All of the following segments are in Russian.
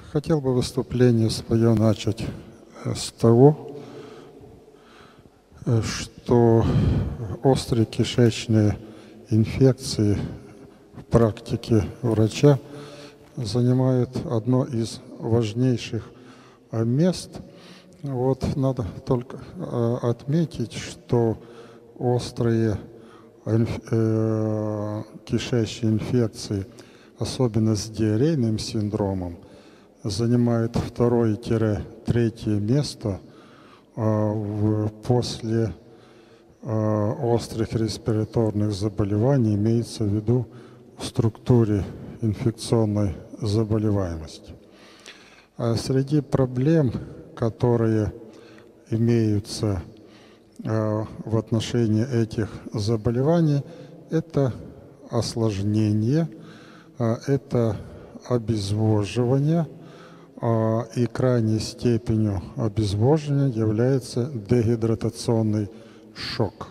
Хотел бы выступление свое начать с того, что острые кишечные инфекции в практике врача занимают одно из важнейших мест. Вот надо только отметить, что острые кишечные инфекции, особенно с диарейным синдромом, занимают 2-3 место после острых респираторных заболеваний, имеется в виду в структуре инфекционной заболеваемости. Среди проблем, которые имеются в отношении этих заболеваний, это осложнение, это обезвоживание, и крайней степенью обезвоживания является дегидратационный шок.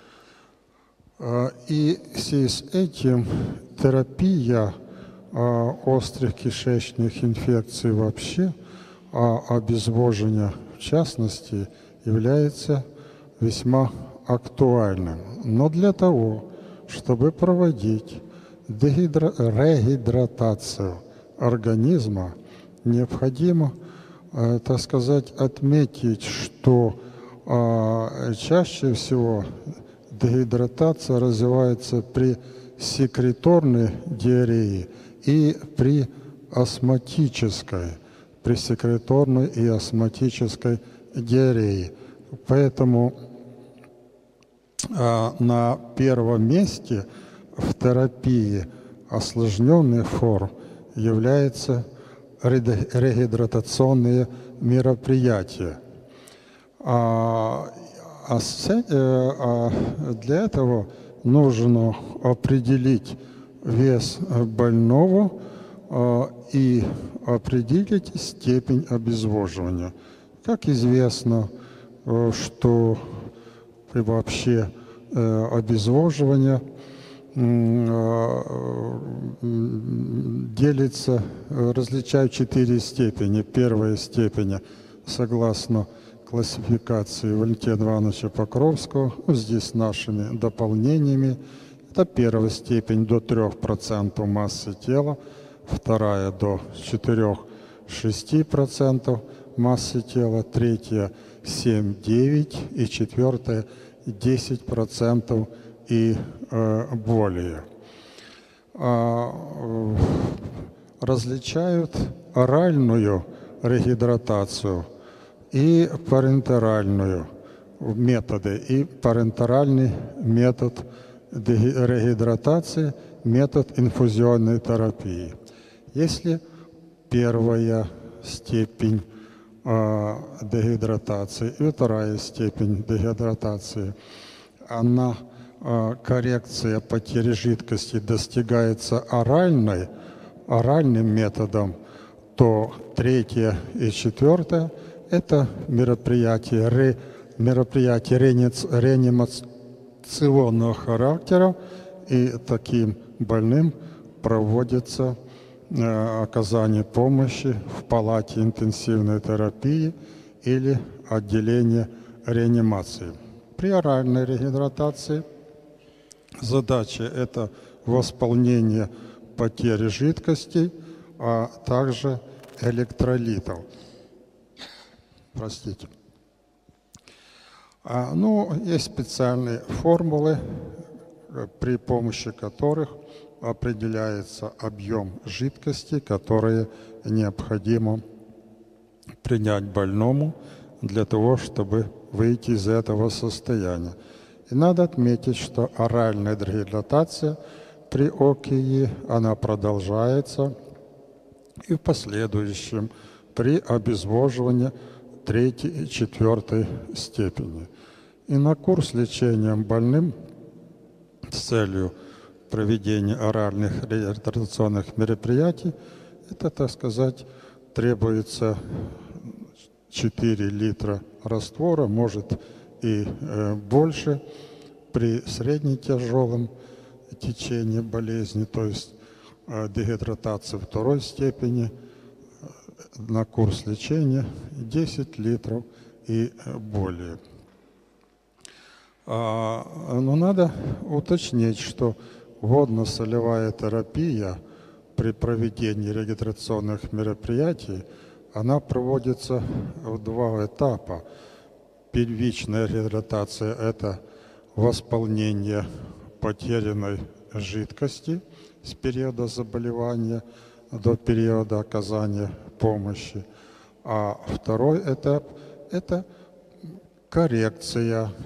И в связи с этим терапия острых кишечных инфекций вообще, а обезвоживание в частности, является весьма актуальным. Но для того, чтобы проводить регидратацию организма, необходимо, так сказать, отметить, что чаще всего дегидратация развивается при секреторной диарее и при секреторной и астматической диарее. Поэтому на первом месте в терапии осложненных форм являются регидратационные мероприятия. Для этого нужно определить вес больного и определить степень обезвоживания. Как известно, что вообще обезвоживание различают 4 степени. Первая степень, согласно классификации Валентина Ивановича Покровского, здесь нашими дополнениями, это первая степень до 3% массы тела, вторая до 4-6% массы тела, третья 7-9% и четвертая 10% и более. Различают оральную регидратацию и парентеральную методы, и парентеральный метод регидратации, метод инфузионной терапии. Если первая степень дегидратации и вторая степень дегидратации, коррекция потери жидкости достигается оральным методом, то третье и четвертое – это мероприятия реанимационного характера, и таким больным проводится оказание помощи в палате интенсивной терапии или отделении реанимации. При оральной регидратации задача – это восполнение потери жидкостей, а также электролитов. Простите. Есть специальные формулы, при помощи которых определяется объем жидкости, который необходимо принять больному для того, чтобы выйти из этого состояния. И надо отметить, что оральная дегидратация при ОКИ, она продолжается и в последующем при обезвоживании 3 и 4 степени. И на курс лечения больным с целью проведения оральных регидратационных мероприятий, это, так сказать, требуется 4 литра раствора, может и больше при среднетяжелом течении болезни, то есть дегидратации 2 степени, на курс лечения 10 литров и более. Но надо уточнить, что водно-солевая терапия при проведении регистрационных мероприятий, она проводится в 2 этапа. Первичная регидратация – это восполнение потерянной жидкости с периода заболевания до периода оказания помощи. А второй этап – это коррекция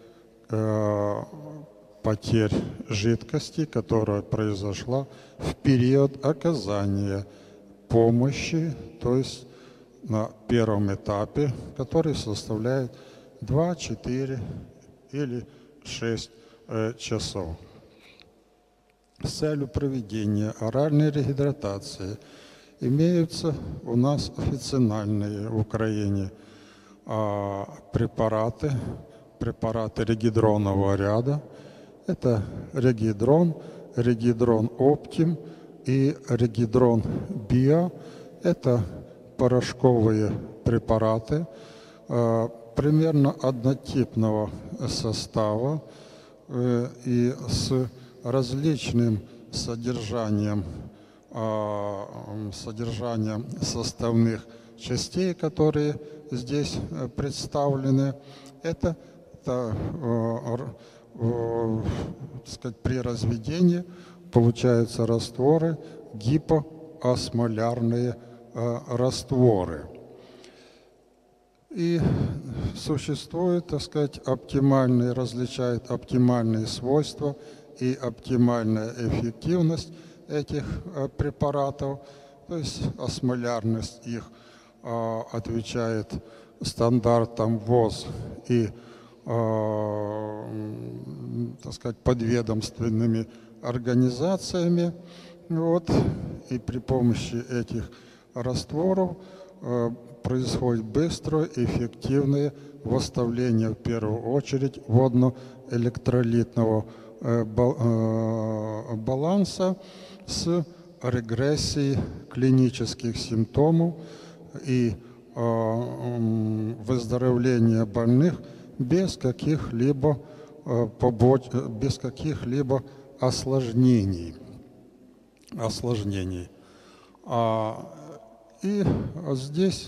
потерь жидкости, которая произошла в период оказания помощи, то есть на первом этапе, который составляет 2, 4 или 6 часов. С целью проведения оральной регидратации имеются у нас официальные в Украине препараты регидронового ряда. Это регидрон, регидрон оптим и регидрон био. Это порошковые препараты примерно однотипного состава и с различным содержанием составных частей, которые здесь представлены. Это при разведении получаются растворы, гипоосмолярные растворы. И существует, различают оптимальные свойства и оптимальная эффективность этих препаратов, то есть осмолярность их отвечает стандартам ВОЗ и подведомственными организациями. И при помощи этих растворов происходит быстрое и эффективное восстановление, в первую очередь, водно-электролитного баланса с регрессией клинических симптомов и выздоровления больных без каких-либо осложнений. И здесь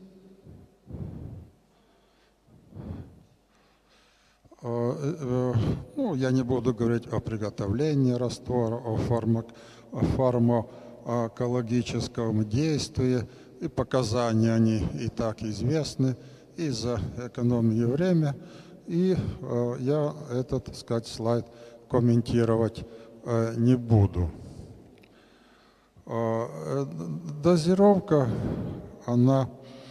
я не буду говорить о приготовлении раствора, о фармакологическом действии, и показания они и так известны, и за экономию времени, и я этот, слайд комментировать не буду. Дозировка, она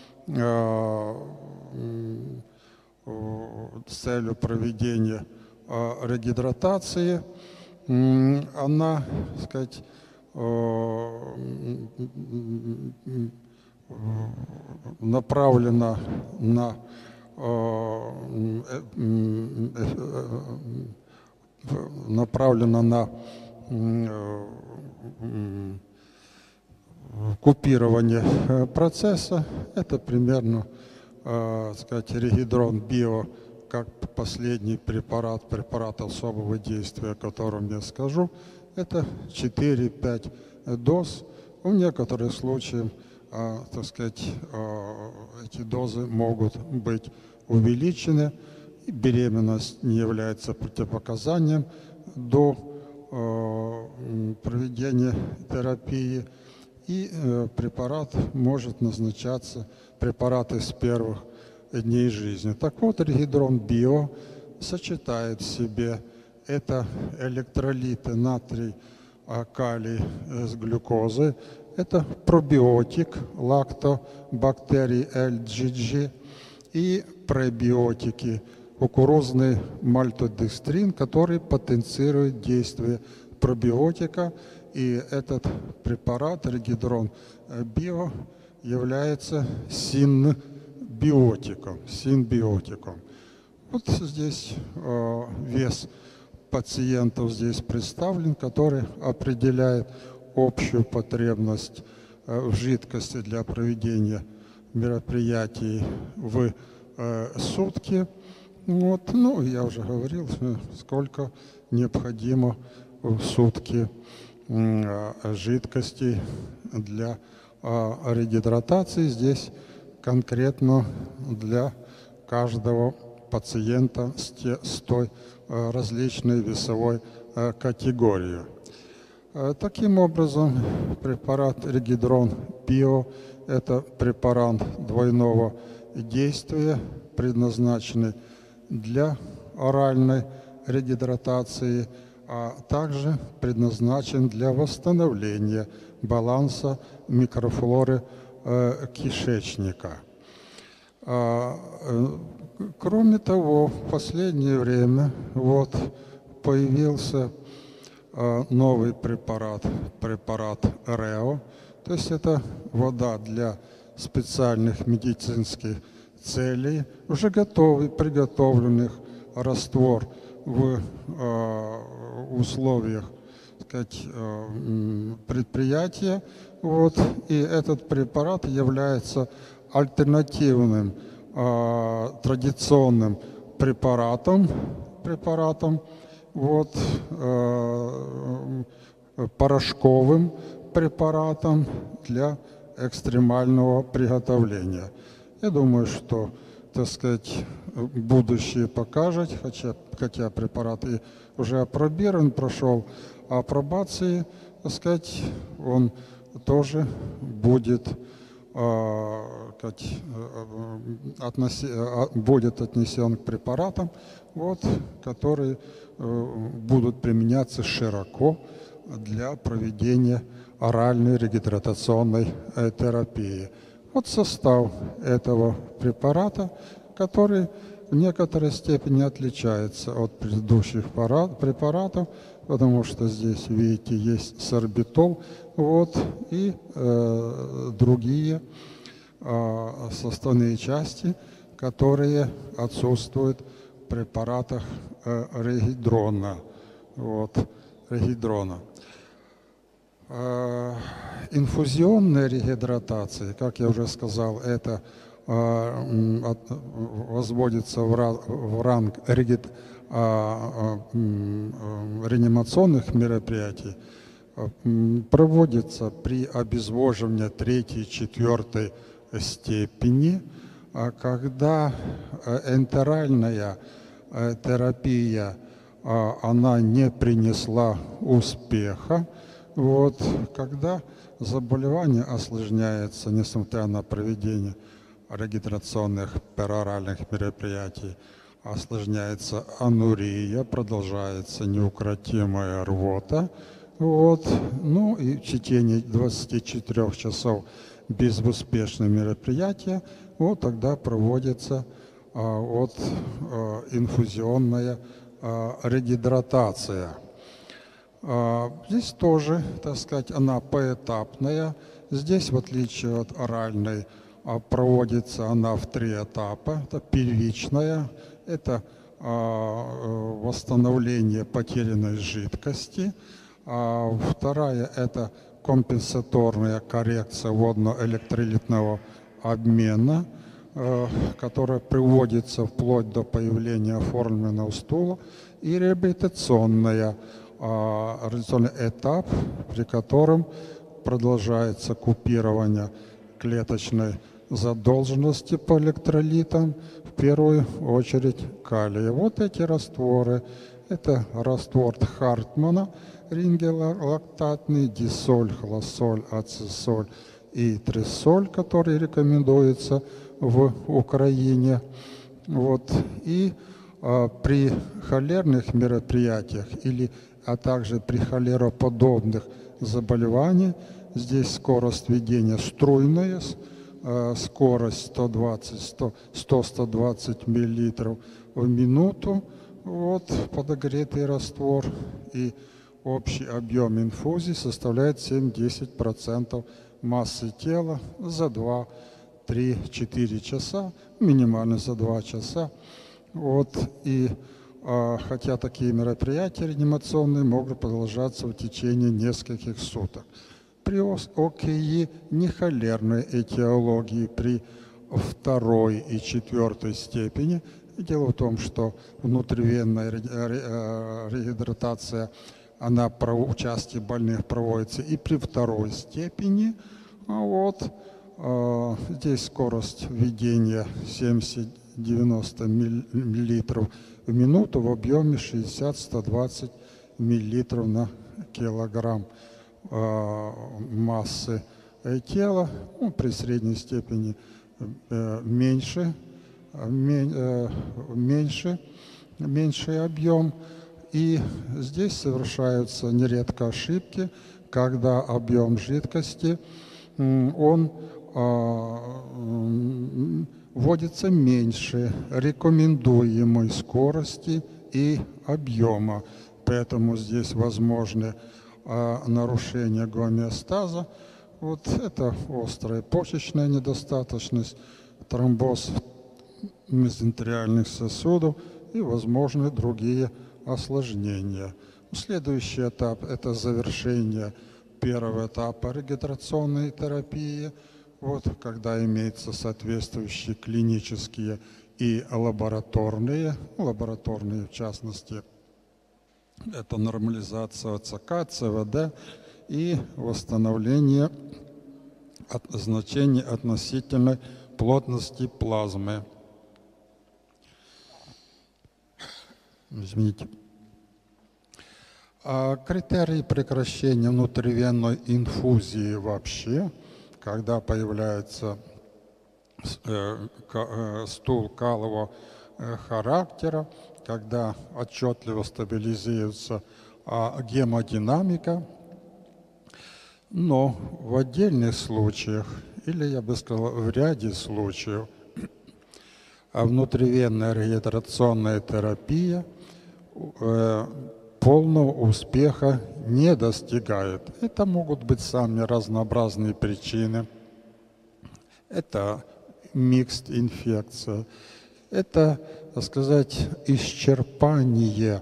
с целью проведения регидратации, она, направлена на купирование процесса. Это примерно, регидрон био, как последний препарат особого действия, о котором я скажу. Это 4-5 доз. В некоторых случаях, эти дозы могут быть увеличены. И беременность не является противопоказанием до проведения терапии. И препарат может назначаться, препараты с первых дней жизни. Так вот, регидрон био сочетает в себе это электролиты натрий, калий с глюкозой. Это пробиотик лактобактерий LGG и пребиотики кукурузный мальтодекстрин, который потенцирует действие пробиотика. И этот препарат, регидрон био, является синбиотиком. Вот здесь вес пациентов здесь представлен, который определяет общую потребность в жидкости для проведения мероприятий в сутки. Вот. Ну, я уже говорил, сколько необходимо в сутки жидкости для регидратации. Здесь конкретно для каждого пациента с той различной весовой категорией. Таким образом, препарат Регидрон Био – это препарат двойного действия, предназначенный для оральной регидратации, а также предназначен для восстановления баланса микрофлоры кишечника. Кроме того, в последнее время появился новый препарат РЕО, то есть это вода для специальных медицинских целей, уже готовый, приготовленный раствор в условиях, так сказать, предприятия. И этот препарат является альтернативным традиционным препаратом, порошковым препаратом для экстремального приготовления. Я думаю, что, так сказать, будущее покажет, хотя препарат и уже апробирован, прошел апробации, так сказать, он тоже будет отнесен к препаратам, которые будут применяться широко для проведения оральной регидратационной терапии. Вот состав этого препарата, который в некоторой степени отличается от предыдущих препаратов, потому что здесь, видите, есть сорбитол, и другие составные части, которые отсутствуют в препаратах Регидрона. Инфузионная регидратация, как я уже сказал, это возводится в ранг реанимационных мероприятий, проводится при обезвоживании 3-4 степени, когда энтеральная терапия она не принесла успеха, когда заболевание осложняется, несмотря на проведение регидрационных пероральных мероприятий, осложняется анурия, продолжается неукротимая рвота, и в течение 24 часов безуспешное мероприятие, тогда проводится инфузионная регидратация. Здесь тоже, так сказать, она поэтапная. Здесь, в отличие от оральной, проводится она в 3 этапа. Это первичная, это восстановление потерянной жидкости. Вторая – это компенсаторная коррекция водно-электролитного обмена, которая приводится вплоть до появления оформленного стула, и реабилитационный этап, при котором продолжается купирование клеточной задолженности по электролитам, в первую очередь калия. Эти растворы – это раствор Хартмана, рингелактатный, дисоль, холосоль, ацетоль и трисоль, который рекомендуется в Украине. И при холерных мероприятиях, а также при холероподобных заболеваниях, здесь скорость введения струйная, скорость 100-120 мл в минуту, подогретый раствор, и общий объем инфузии составляет 7-10% массы тела за 2-3-4 часа, минимально за 2 часа. Хотя такие мероприятия реанимационные могут продолжаться в течение нескольких суток. При ОКИ нехолерной этиологии при второй и четвертой степени. Дело в том, что внутривенная регидратация, она у части больных проводится и при второй степени. Здесь скорость введения 70-90 мл в минуту в объеме 60-120 мл на килограмм массы тела. При средней степени меньший объем. И здесь совершаются нередко ошибки, когда объем жидкости он вводится меньше рекомендуемой скорости и объема. Поэтому здесь возможны нарушения гомеостаза. Это острая почечная недостаточность, тромбоз мезентериальных сосудов и возможны другие осложнения. Следующий этап – это завершение первого этапа регидрационной терапии, когда имеются соответствующие клинические и лабораторные в частности, это нормализация ОЦК, ЦВД и восстановление значений относительной плотности плазмы. Извините. Критерии прекращения внутривенной инфузии вообще, когда появляется стул калового характера, когда отчетливо стабилизируется гемодинамика, но в отдельных случаях, или я бы сказал, в ряде случаев, внутривенная регидрационная терапия полного успеха не достигает. Это могут быть самые разнообразные причины. Это микс инфекция, это, так сказать, исчерпание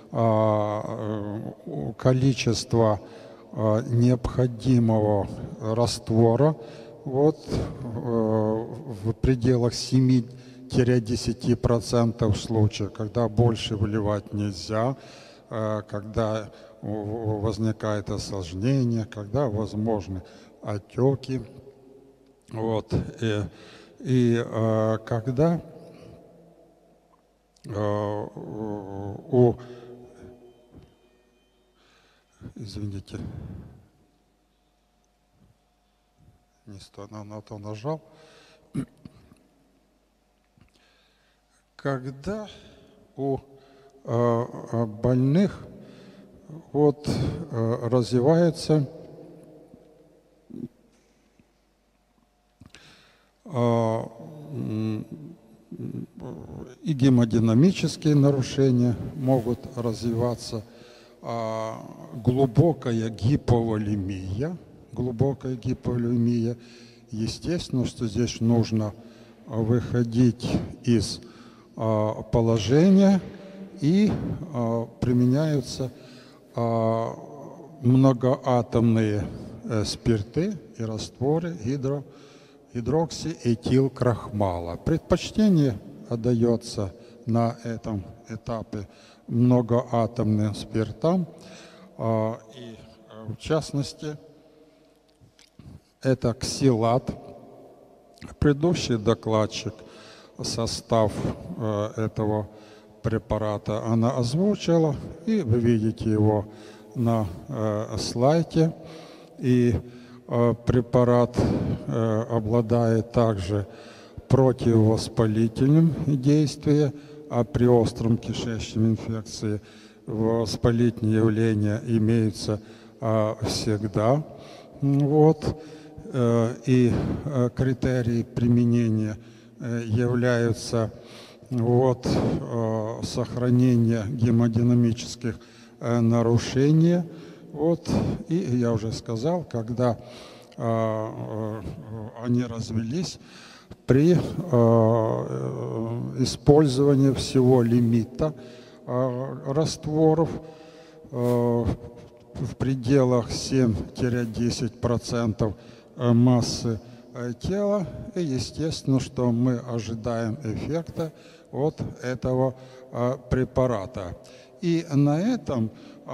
количества необходимого раствора в пределах 7-10% случаев, когда больше выливать нельзя, когда возникает осложнение, когда возможны отеки, и когда извините, не на то нажал, когда у больных развивается и гемодинамические нарушения, могут развиваться глубокая гиповолемия. Естественно, что здесь нужно выходить из положения, и применяются многоатомные спирты и растворы гидроксиэтилкрахмала. Предпочтение отдается на этом этапе многоатомным спиртам, и в частности это ксилат. Предыдущий докладчик состав этого препарата она озвучила, и вы видите его на слайде. И препарат обладает также противовоспалительным действием, а при остром кишечной инфекции воспалительные явления имеются всегда. И критерии применения являются сохранение гемодинамических нарушений. И я уже сказал, когда они развелись при использовании всего лимита растворов, в пределах 7-10% массы тела, и естественно, что мы ожидаем эффекта от этого препарата. И на этом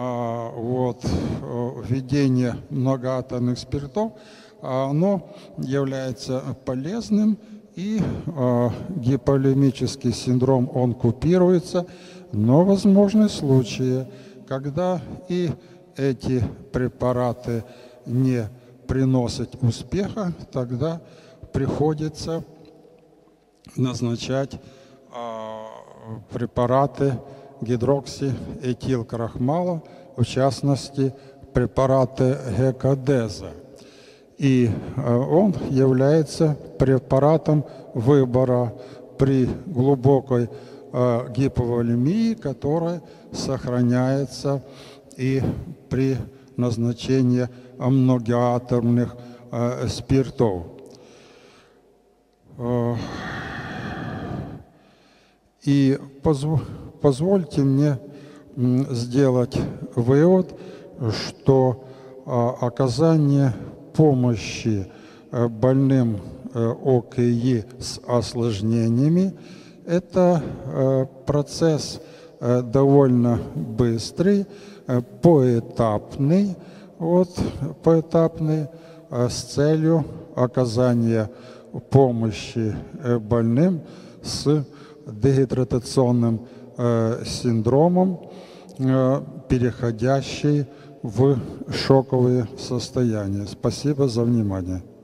введение многоатомных спиртов оно является полезным, и гиполемический синдром он купируется, но возможны случаи, когда и эти препараты не приносят успеха, тогда приходится назначать препараты гидроксиэтилкрахмала, в частности, препараты гекадеза. И он является препаратом выбора при глубокой гиповолемии, которая сохраняется и при назначении многоатомных спиртов. И позвольте мне сделать вывод, что оказание помощи больным ОКИ с осложнениями – это процесс довольно быстрый, поэтапный, с целью оказания помощи больным с дегидратационным синдромом, переходящий в шоковые состояния. Спасибо за внимание.